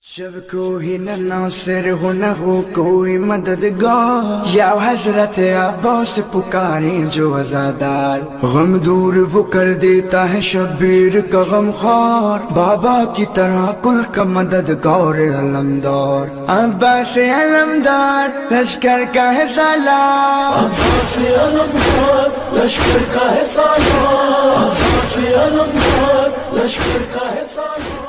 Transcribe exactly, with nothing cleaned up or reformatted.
जब कोई न नासिर हो न हो कोई मददगार, या हजरत अब्बास पुकारे जो अज़ादार। गम दूर वो कर देता है शब्बीर का गमख्वार, बाबा की तरह कुल का मददगार अलमदार। अब्बास अलमदार लश्कर का है सालार, अब्बास अलमदार लश्कर का है सालार, अब्बास अलमदार लश्कर का है सालार।